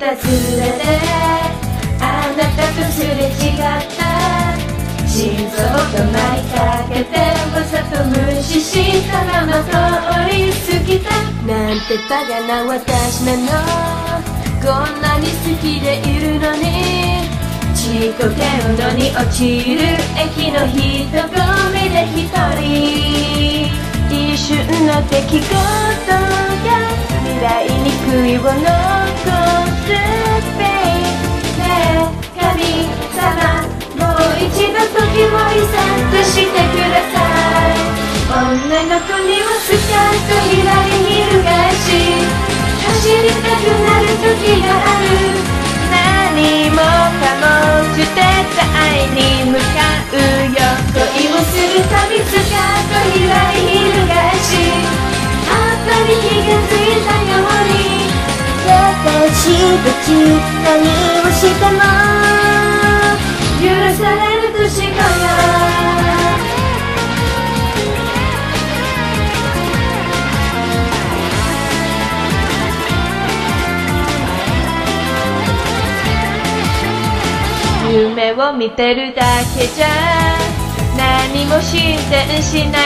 たずらであなたとすれ違った。心臓となりかけてわざと無視したまま通り過ぎた。なんてバカな私なの、こんなに好きでいるのに。地獄温度に落ちる駅の人混みで一人、一瞬の出来事が未来に悔いを残す。ねえ神様、もう一度時をリセットしてください。女の子にはスカート左翻し走りたくなる時がある。何もかも捨てた愛に向かうよ。恋をするたびスカート左翻しあとに火がついたように。私たち何をしても許される年頃よ。夢を見てるだけじゃ何も進展しない。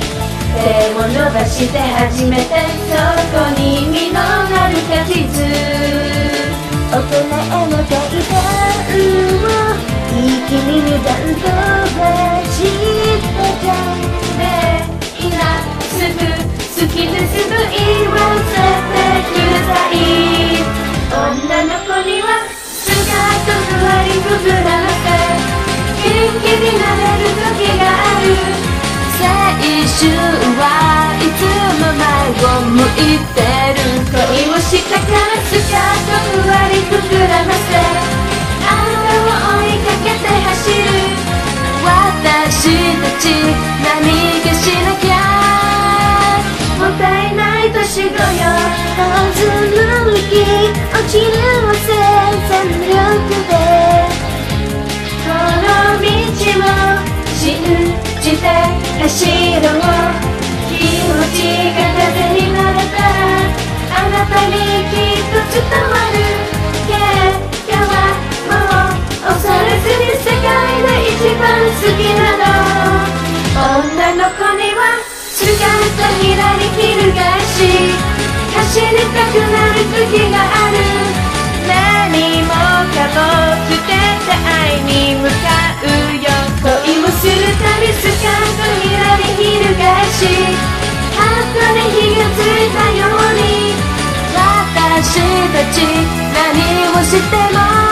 手を伸ばして初めてそこに実る果実。大人への階段を一気に二段飛ばしてた。ねえ今すぐ好きですと言わせてください。女の子にはスカートふわり膨らませ元気になれる時がある。最終はいつも前を向いてる。恋をしたからスカートふわり膨らませあなたを追いかけて走る。私たち何かしなきゃもったいない年頃よ。弾むき落ちるは生産力でこの道を信じて走ろう。気持ちが風になれたらあなたにきっと伝わる。結果はもう恐れずに世界で一番好きなの。女の子にはスカート左翻し走りたくなる時がある。何もかも捨てた愛に向かうよ。恋をするたびスカート左翻しハートに火がついたように。私たち何をしても